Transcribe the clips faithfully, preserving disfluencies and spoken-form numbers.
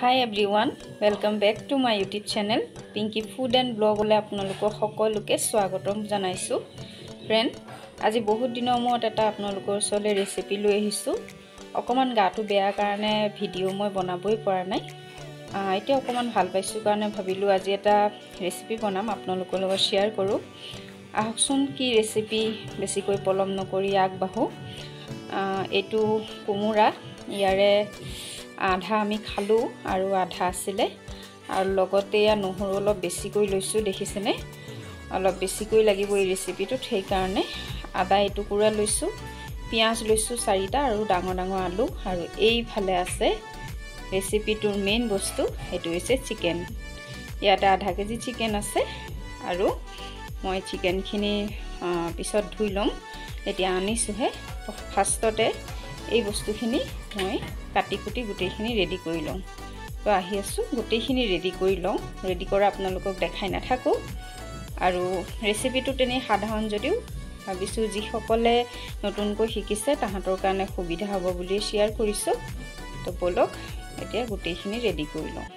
Hi everyone, welcome back to my YouTube channel Pinky Food and Blog ole apnalokok hokoluke swagatom janaisu. Friend, আজি বহুত দিনৰ মূৰত এটা আপোনালোকৰ চলে ৰেচিপি লৈ আহিছো. অকমান গাটো বেয়া কাৰণে ভিডিও মই বনাবই পৰা নাই। এতিয়া অকমান ভাল পাইছো কাৰণে ভাবিলো আজি এটা ৰেচিপি বনাম আপোনালোকৰ লগত শেয়াৰ কৰো। আহকচোন কি ৰেচিপি বেছিকৈ পলম নকৰি আগবাঢ়ো। এটো কুমুৰা ইয়াৰে আধা আমি খালো আৰু আধা আছিলে আৰু লগতে ইয়া নহৰু অলপ বেছিকৈ লৈছো দেখিছেনে অলপ বেছিকৈ লাগিব এই ৰেচিপিটো সেই কাৰণে আদা এটুকুৰা লৈছো পিয়াজ লৈছো চাৰিটা আৰু ডাঙৰ ডাঙৰ আলু আৰু এই ফালে আছে ৰেচিপিটোৰ মেইন বস্তু এটো হৈছে চিকেন ইয়াতে আধা কেজি চিকেন আছে আৰু মই চিকেন খিনি পিছত ধুই লম এতিয়া আনিছোহে ফাৰ্ষ্টতে এই বস্তুখিনি মই কাটি কুটি গুটেখিনি ৰেডি কৰি লম তো আহি আছো গুটেখিনি ৰেডি কৰি লম ৰেডি কৰা আপোনালোকক দেখাই নাথাকো আৰু ৰেচিপিটো তেনে সাধাৰণ যদিও ভাবিছো যি সকলে নতুনকৈ শিকিছে তাহাঁতৰ কাৰণে সুবিধা হ'ব বুলি শেয়াৰ কৰিছো তো বলক এতিয়া গুটেখিনি ৰেডি কৰি লম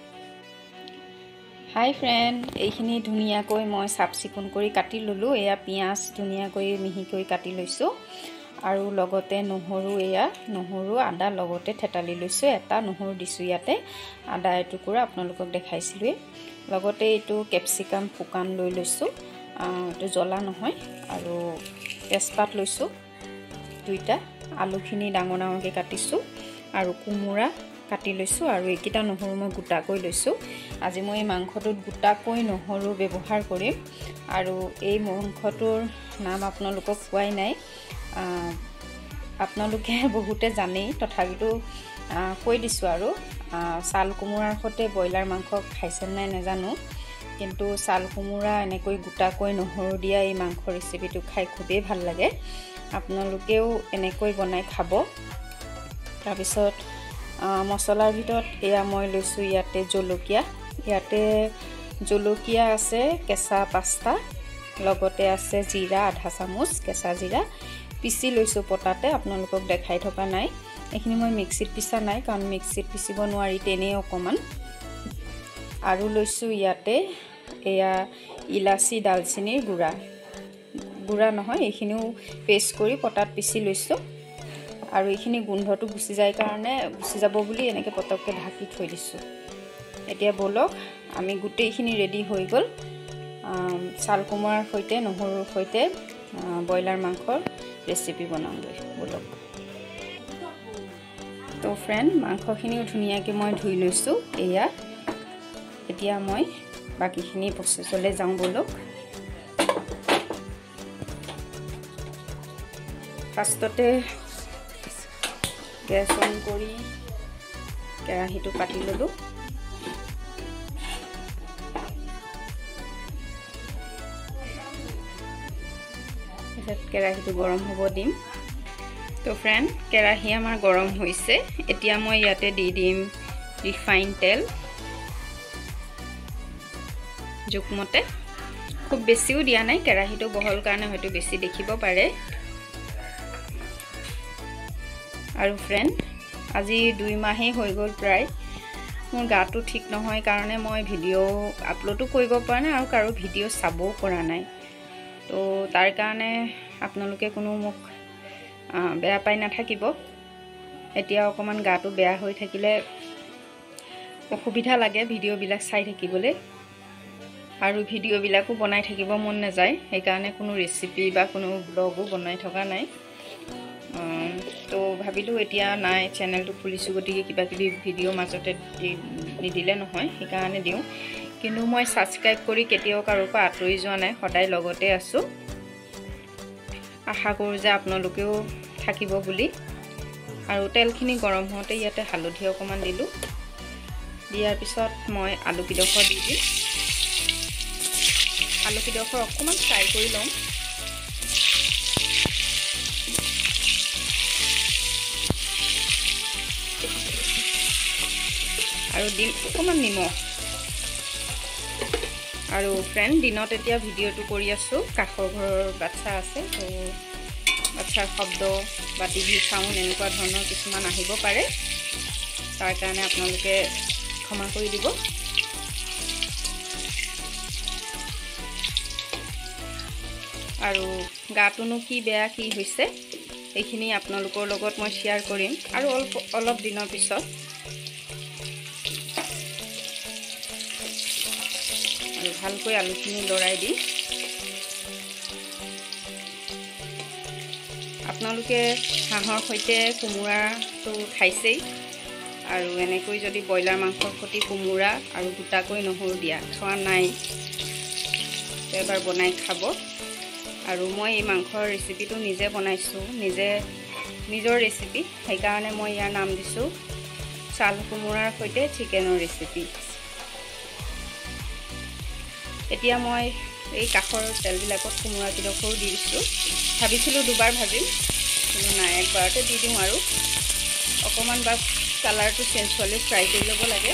হাই ফ্ৰেন্ড এইখিনি ধুনিয়াকৈ মই সাফ চিকুণ কৰি কাটি ললো এয়া পিয়াজ ধুনিয়াকৈ মিহিকৈ কাটি লৈছো আৰু লগতে নহৰু এয়া নহৰু আদা লগতে থেতালি লৈছো এটা নহৰু দিছো ইয়াতে আদা এটুকুৰা আপোনালোকক দেখাইছিলো লগতে এটো ক্যাপসিকাম ফুকান লৈ লৈছো এটো জ্বলা নহয় আৰু তেজপাত লৈছো দুইটা আলুখিনি ডাঙৰ ডাঙৰকৈ কাটিছো আৰু কুমুৰা কাটি লৈছো আৰু একিটা নহৰু মই গুটাকৈ লৈছো আজি মই মাংসটোত গুটাকৈ নহৰু ব্যৱহাৰ কৰিম আৰু এই মাংসটোৰ নাম আপোনালোকক কোৱাই নাই আপোনালোকে বহুতে জানে তথাপিতো কৈ দিছো আৰু সাল কুমুৰাৰ সতে বয়লাৰ মাংস খাইছেন নাই নাজানো কিন্তু সাল কুমুৰা এনেকৈ গুটাকৈ নহৰু দিয়া এই মাংস ৰেচিপিটো খাই খুবেই ভাল লাগে আপোনালোকেও এনেকৈ বনাই খাব তাৰ পিছত মছলাৰ ভিতৰত এয়া মই লৈছো ইয়াতে জলকীয়া ইয়াতে জলকীয়া আছে কেঁচা পাঁচটা লগতে আছে জিৰা আধা চামুচ কেঁচা জিৰা পিছি লৈছো পটাতে আপোনালোকক দেখাই থকা নাই এখিনি মই মিক্সিত পিছা নাই কাৰণ মিক্সিত পিছিব নোৱাৰি তেনে অকমান আৰু লৈছো ইয়াতে এয়া ইলাচি দালচিনিৰ গুড়া গুড়া নহয় এখিনিও পেষ্ট কৰি পটাত পিছি লৈছো আৰু এখিনি গোন্ধটো গুছি যায় কাৰণে গুছি যাব বুলি এনেকে পটককে ঢাকি থৈ দিছো এতিয়া বলক আমি গুটেইখিনি ৰেডি হৈ গল সাল কুমুৰাৰ সৈতে নহৰুৰ সৈতে বয়লাৰ মাংসৰ ৰেচিপি বনামগৈ বলক তো ফ্ৰেন্ড মাংসখিনিও ধুনিয়াকৈ মই ধুই লৈছো এয়া এতিয়া মই বাকিখিনি প্ৰসেছলৈ যাওঁ বলক ফাৰ্ষ্টতে গেছ অন কৰি কেৰাহীটো পাতি ললো কেৰাহীটো গৰম হ'ব দিম তো ফ্ৰেন্ড কেৰাহী আমাৰ গৰম হৈছে এতিয়া মই ইয়াতে দি দিম ৰিফাইন তেল জুকমতে খুব বেছিও দিয়া নাই কেৰাহীটো বহল কাৰণে হয়তো বেছি দেখিব পাৰে আৰু ফ্ৰেন্ড আজি দুই মাহে হৈ গল প্ৰায় মোৰ গাটো ঠিক নহয় কাৰণে মই ভিডিও আপলোডো কৰিব পৰা নাই আৰু কাৰো ভিডিও চাবও পৰা নাই তো তাৰ কাৰণে আপোনালোকে কোনো মোক বেয়া পাই নাথাকিব এতিয়া অকমান গাটো বেয়া হৈ থাকিলে অসুবিধা লাগে ভিডিও বিলাক চাই থাকিবলৈ আৰু ভিডিও বিলাকো বনাই থাকিব মন নাযায় সেই কাৰণে কোনো ৰেচিপি বা কোনো ব্লগো বনাই থকা নাই তো ভাবিলো এতিয়া নাই চেনেলটো খুলিছো গতিকে কিবা কিবি ভিডিও মাজতে নিদিলে নহয় সেই কাৰণে দিও কিন্তু মই সাবস্ক্ৰাইব কৰি কেতিয়াও কাৰো পৰা আঁতৰি যোৱা নাই সদায় লগতে আছো আশা কৰো যে আপোনালোকেও থাকিব বুলি আৰু তেলখিনি গৰম হওঁতে ইয়াতে হালধি অকমান দিলো দিয়াৰ পিছত মই আলু কিডখৰ দি দিম আলু কিডখৰ অকমান ফ্ৰাই কৰি লম আৰু দিম অকমান নিমখ আৰু ফ্ৰেন্ড দিনত এতিয়া ভিডিওটো কৰি আছো কাষৰ ঘৰৰ বাচ্চা আছে তো বাচ্চাৰ শব্দ বা টিভি সাউন্ড এনেকুৱা ধৰণৰ কিছুমান আহিব পাৰে তাৰ কাৰণে আপোনালোকে ক্ষমা কৰি দিব। আৰু গাটোনো কি বেয়া কি হৈছে এইখিনি আপোনালোকৰ লগত মই শ্বেয়াৰ কৰিম আৰু অলপ অলপ দিনৰ পিছত। আৰু ভালকৈ আলুখিনি লৰাই দিম। আপোনালোকে হাঁহৰ সৈতে কোমোৰাটো খাইছেই, আৰু এনেকৈ যদি ব্ৰইলাৰ মাংসৰ সৈতে কোমোৰা আৰু গোটাকৈ নহৰু দিয়া খোৱা নাই, এবাৰ বনাই খাব। আৰু মই এই মাংসৰ ৰেচিপিটো নিজে বনাইছোঁ, নিজে নিজৰ ৰেচিপি, সেইকাৰণে মই ইয়াৰ নাম দিছোঁ চাল কোমোৰাৰ সৈতে চিকেনৰ ৰেচিপি। এতিয়া মই এই কাষৰ তেলবিলাকত কোমোৰাকেইডোখৰো দি দিছোঁ। ভাবিছিলোঁ দুবাৰ ভাজিম, কিন্তু নাই, একবাৰতে দি দিওঁ। আৰু অকণমান বা কালাৰটো চেঞ্জ হ'লে ফ্ৰাই কৰি ল'ব লাগে।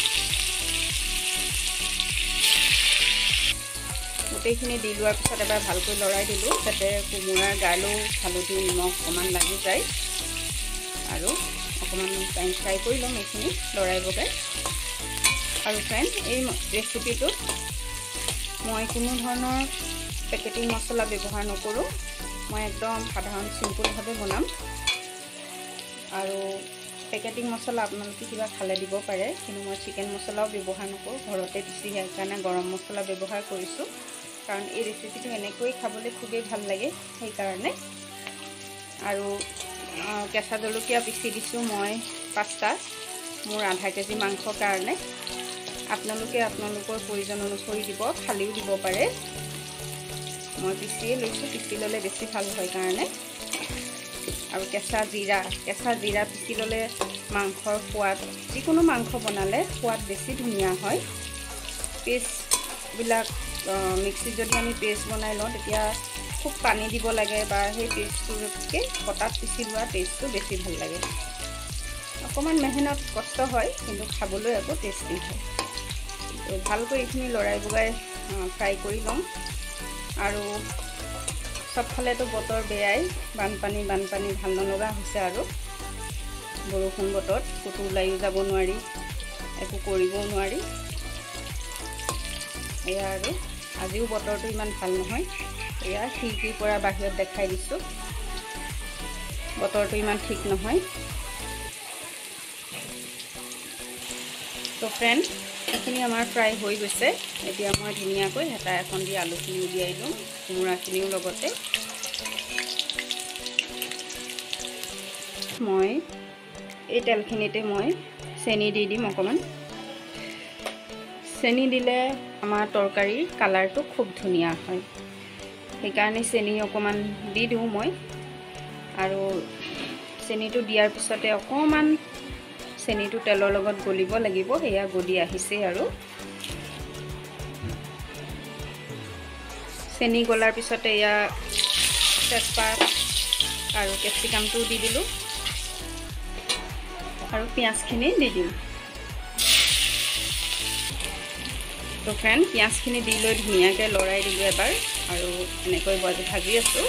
গোটেইখিনি দি লোৱাৰ পিছত এবাৰ ভালকৈ লৰাই দিলোঁ, যাতে কোমোৰাৰ গালৈও হালধি নিমখ অকণমান লাগি যায়। আৰু অকণমান টাইম ফ্ৰাই কৰি ল'ম এইখিনি লৰাই বগাই। আৰু ফ্ৰেণ্ড, এই ৰেচিপিটোত মই কোনো ধৰণৰ পেকেটিং মছলা ব্যৱহাৰ নকৰোঁ। মই একদম সাধাৰণ চিম্পুলভাৱে বনাম। আৰু পেকেটিং মছলা আপোনালোকে কিবা খালে দিব পাৰে, কিন্তু মই চিকেন মছলাও ব্যৱহাৰ নকৰোঁ, ঘৰতে পিচি সেইকাৰণে গৰম মছলা ব্যৱহাৰ কৰিছোঁ। কাৰণ এই ৰেচিপিটো এনেকৈ খাবলৈ খুবেই ভাল লাগে, সেইকাৰণে। আৰু কেঁচা জলকীয়া পিচি দিছোঁ মই পাঁচটা, মোৰ আধা কেজি মাংসৰ কাৰণে। আপোনালোকে আপোনালোকৰ প্ৰয়োজন অনুসৰি দিব, খালিও দিব পাৰে। মই পিচিয়ে লৈছোঁ, পিচি ল'লে বেছি ভাল হয় কাৰণে। আৰু কেঁচা জিৰা, কেঁচা জিৰা পিচি ল'লে মাংসৰ সোৱাদ, যিকোনো মাংস বনালে সোৱাদ বেছি ধুনীয়া হয়। পেষ্টবিলাক মিক্সিত যদি আমি পেষ্ট বনাই লওঁ, তেতিয়া খুব পানী দিব লাগে, বা সেই পেষ্টটোতকৈ পটাত পিচি লোৱা পেষ্টটো বেছি ভাল লাগে। অকণমান মেহনত কষ্ট হয়, কিন্তু খাবলৈ আকৌ টেষ্টি হয়। তো ভালকৈ এইখিনি লৰাই বগাই ফ্ৰাই কৰি ল'ম। আৰু চবফালেতো বতৰ বেয়াই, বানপানী বানপানী ভাল নলগা হৈছে। আৰু বৰষুণ বতৰত ক'তো ওলাইও যাব নোৱাৰি, একো কৰিবও নোৱাৰি। এয়া আৰু আজিও বতৰটো ইমান ভাল নহয়। এয়া খিৰিকীৰ পৰা বাহিৰত দেখাই দিছোঁ, বতৰটো ইমান ঠিক নহয়। তো ফ্ৰেণ্ড, এইখিনি আমাৰ ফ্ৰাই হৈ গৈছে। এতিয়া মই ধুনীয়াকৈ হেতা এখন দি আলুখিনি উলিয়াই দিওঁ, কোমোৰাখিনিও লগতে। মই এই তেলখিনিতে মই চেনি দি দিম অকণমান। চেনি দিলে আমাৰ তৰকাৰীৰ কালাৰটো খুব ধুনীয়া হয়, সেইকাৰণে চেনি অকণমান দি দিওঁ মই। আৰু চেনিটো দিয়াৰ পিছতে অকণমান চেনিটো তেলৰ লগত গলিব লাগিব। সেয়া গলি আহিছে। আৰু চেনি গলাৰ পিছতে এয়া তেজপাত আৰু কেপচিকামটো দি দিলোঁ, আৰু পিঁয়াজখিনি দি দিম। তো ফ্ৰেণ্ড, পিঁয়াজখিনি দি লৈ ধুনীয়াকৈ লৰাই দিলোঁ এবাৰ, আৰু এনেকৈ ভাজি আছোঁ।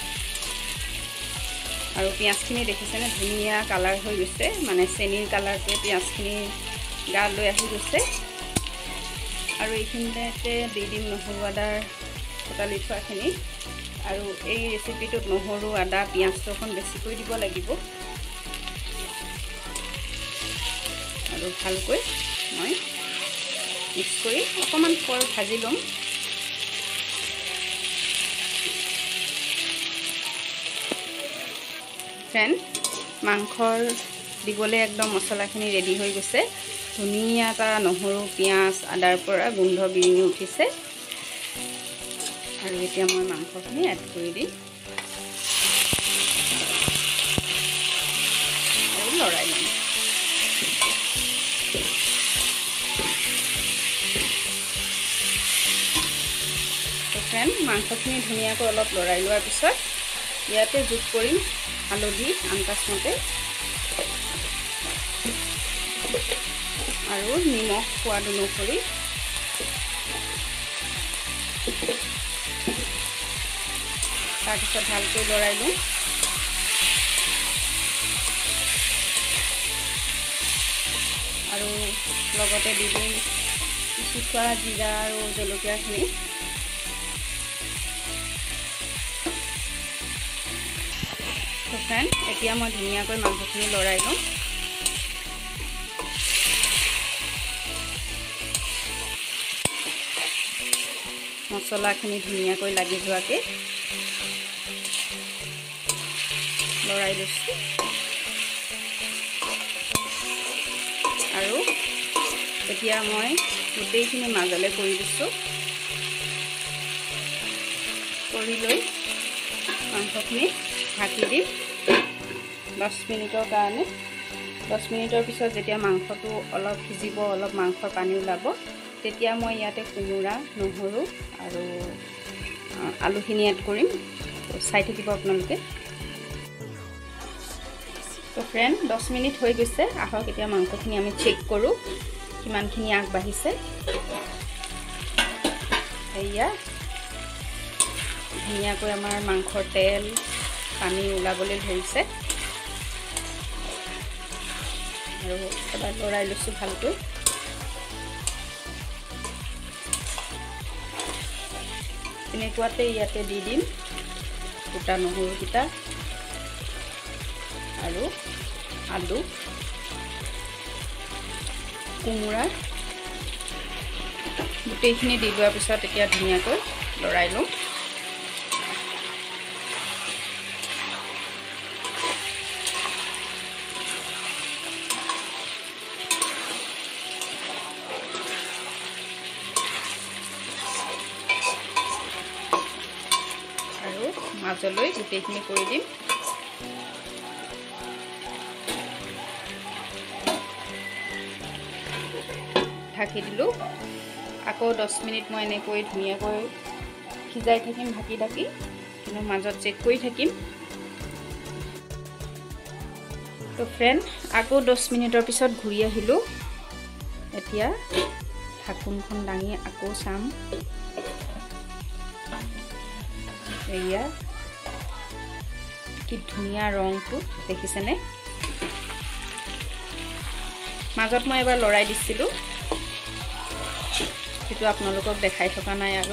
আৰু পিঁয়াজখিনি দেখিছেনে, ধুনীয়া কালাৰ হৈ গৈছে, মানে চেনিৰ কালাৰটোৱে পিঁয়াজখিনি গা লৈ আহি গৈছে। আৰু এইখিনিতে দি দিম নহৰু আদাৰ কটালি থোৱাখিনি। আৰু এই ৰেচিপিটোত নহৰু আদা পিঁয়াজটো অকণ বেছিকৈ দিব লাগিব। আৰু ভালকৈ মই মিক্স কৰি অকণমান পৰ ভাজি ল'ম। ফ্ৰেণ্ড, মাংসৰ দিবলৈ একদম মছলাখিনি ৰেডি হৈ গৈছে। ধুনীয়া এটা নহৰু পিঁয়াজ আদাৰ পৰা গোন্ধ বিৰিঙি উঠিছে। আৰু এতিয়া মই মাংসখিনি এড কৰি দিম আৰু লৰাই ল'ম। তো ফ্ৰেণ্ড, মাংসখিনি ধুনীয়াকৈ অলপ লৰাই লোৱাৰ পিছত ইয়াতে যোগ কৰিম হালধি আন্দাজমতে, আৰু নিমখ সোৱাদ অনুসৰি। তাৰপিছত ভালকৈ লৰাই লওঁ। আৰু লগতে দি দিম শুকোৱা জিৰা আৰু জলকীয়াখিনি। তো ফ্ৰেণ্ড, এতিয়া মই ধুনীয়াকৈ মাংসখিনি লৰাই লওঁ। মছলাখিনি ধুনীয়াকৈ লাগি যোৱাকৈ লৰাই লৈছোঁ। আৰু এতিয়া মই গোটেইখিনি মাজলৈ কৰি দিছোঁ। কৰি লৈ মাংসখিনি ঢাকি দিম দহ মিনিটৰ কাৰণে। দহ মিনিটৰ পিছত যেতিয়া মাংসটো অলপ সিজিব, অলপ মাংসৰ পানী ওলাব, তেতিয়া মই ইয়াতে কোমোৰা, নহৰু আৰু আলুখিনি এড কৰিম। চাই থাকিব আপোনালোকে। তো ফ্ৰেণ্ড, দহ মিনিট হৈ গৈছে। আহক এতিয়া মাংসখিনি আমি চেক কৰোঁ কিমানখিনি আগবাঢ়িছে। এয়া ধুনীয়াকৈ আমাৰ মাংসৰ তেল পানী ওলাবলৈ ধৰিছে। আৰু এবাৰ লৰাই লৈছোঁ ভালকৈ। এনেকুৱাতে ইয়াতে দি দিম গোটা নহৰুকেইটা আৰু আলু, কোমোৰা গোটেইখিনি দি দিয়াৰ পিছত এতিয়া ধুনীয়াকৈ লৰাই লওঁ। আৰু মাজলৈ গোটেইখিনি কৰি দিম। ঢাকি দিলোঁ। আকৌ দহ মিনিট মই এনেকৈ ধুনীয়াকৈ সিজাই থাকিম ঢাকি ঢাকি, কিন্তু মাজত চেক কৰি থাকিম। তো ফ্ৰেণ্ড, আকৌ দহ মিনিটৰ পিছত ঘূৰি আহিলোঁ। এতিয়া ঢাকোনখন দাঙি আকৌ চাম। এয়া কি ধুনীয়া ৰংটো দেখিছেনে? মাজত মই এবাৰ লৰাই দিছিলোঁ, সেইটো আপোনালোকক দেখাই থকা নাই। আৰু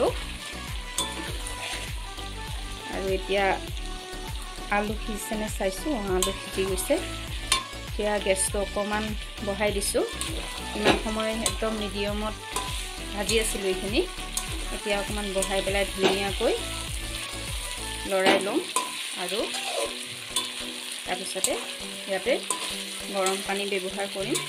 আৰু এতিয়া আলু সিজিছেনে চাইছোঁ। আলু সিজি গৈছে। এতিয়া গেছটো অকণমান বঢ়াই দিছোঁ। ইমান সময় একদম মিডিয়ামত ভাজি আছিলোঁ এইখিনি। এতিয়া অকণমান বঢ়াই পেলাই ধুনীয়াকৈ লৰাই লওঁ। আৰু তাৰপিছতে ইয়াতে গৰম পানী ব্যৱহাৰ কৰিম।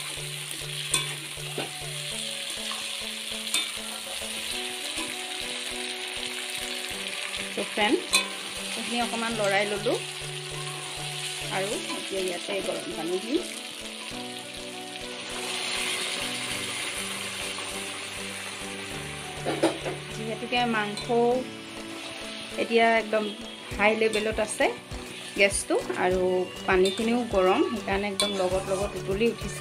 তো ফ্ৰেণ্ড, এইখিনি অকণমান লৰাই ল'লোঁ। আৰু এতিয়া ইয়াতে গৰম পানী দিম। যিহেতুকে মাংস এতিয়া একদম হাই লেভেলত আছে গেছটো, আৰু পানীখিনিও গৰম, সেইকাৰণে একদম লগত লগত উতলি উঠিছে।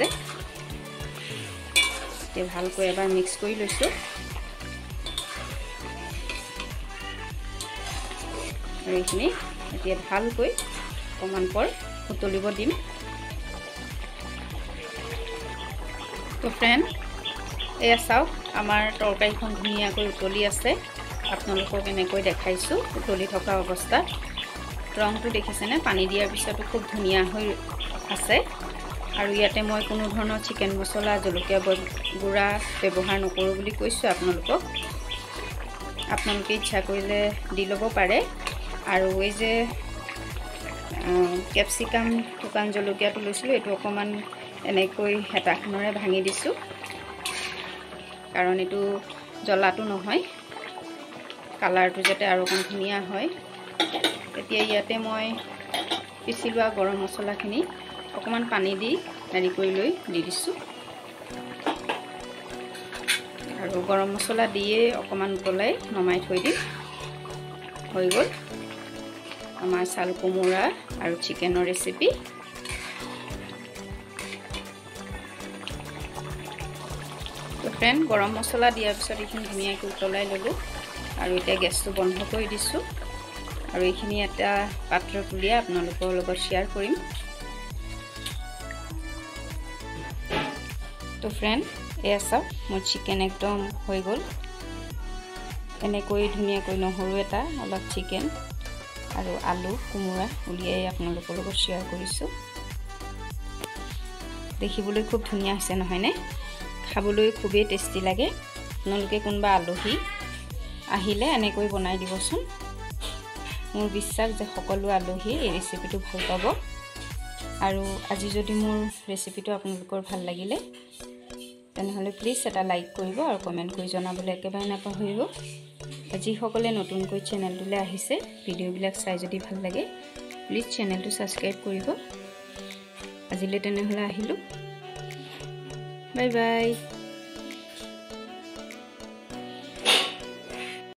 এতিয়া ভালকৈ এবাৰ মিক্স কৰি লৈছোঁ। আৰু এইখিনি এতিয়া ভালকৈ অকণমান পৰ উতলিব দিম। তো ফ্ৰেণ্ড, এয়া চাওক, আমাৰ তৰকাৰীখন ধুনীয়াকৈ উতলি আছে। আপোনালোকক এনেকৈ দেখাইছোঁ উতলি থকা অৱস্থাত। ৰংটো দেখিছেনে? পানী দিয়াৰ পিছতো খুব ধুনীয়া হৈ আছে। আৰু ইয়াতে মই কোনো ধৰণৰ চিকেন মছলা, জলকীয়া গুড়া ব্যৱহাৰ নকৰোঁ বুলি কৈছোঁ আপোনালোকক। আপোনালোকে ইচ্ছা কৰিলে দি ল'ব পাৰে। আৰু এই যে কেপচিকাম শুকান জলকীয়াটো লৈছিলোঁ, এইটো অকণমান এনেকৈ হেতাখনেৰে ভাঙি দিছোঁ, কাৰণ এইটো জ্বলাটো নহয়, কালাৰটো যাতে আৰু অকণ ধুনীয়া হয়। এতিয়া ইয়াতে মই পিচি লোৱা গৰম মছলাখিনি অকণমান পানী দি হেৰি কৰি লৈ দি দিছোঁ। আৰু গৰম মছলা দিয়ে অকণমান উতলাই নমাই থৈ দিম। হৈ গ'ল আমাৰ চাল কোমোৰা আৰু চিকেনৰ ৰেচিপি। তো ফ্ৰেণ্ড, গৰম মছলা দিয়াৰ পিছত এইখিনি ধুনীয়াকৈ উতলাই ল'লোঁ। আৰু এতিয়া গেছটো বন্ধ কৰি দিছোঁ। আৰু এইখিনি এটা পাত্ৰত উলিয়াই আপোনালোকৰ লগত শ্বেয়াৰ কৰিম। তো তো ফ্ৰেণ্ড এয়া চাওক মোৰ চিকেন একদম হৈ গ'ল এনেকৈ ধুনীয়াকৈ নহৰু এটা অলপ চিকেন আৰু আলু কোমোৰা উলিয়াই আপোনালোকৰ লগত শ্বেয়াৰ কৰিছোঁ দেখিবলৈ খুব ধুনীয়া হৈছে নহয়নে খাবলৈ খুবেই টেষ্টি লাগে আপোনালোকে কোনবা আলহী আহিলে এনেকৈ বনাই দিবচোন মোৰ বিশ্বাস যে সকলো আলহী এই ৰেচিপিটো ভাল পাব আৰু আজি যদি মোৰ ৰেচিপিটো আপোনালোকৰ ভাল লাগিলে তেনেহলে প্লিজ এটা লাইক কৰিব আৰু কমেন্ট কৰি জনাবলৈ একেবাৰে নাপাহৰিব আজি সকলে নতুনকৈ চেনেলটোলৈ আহিছে ভিডিওবিলাক চাই যদি ভাল লাগে প্লিজ চেনেলটো সাবস্ক্ৰাইব কৰিব আজিলৈ তেনেহলে আহিলো বাই বাই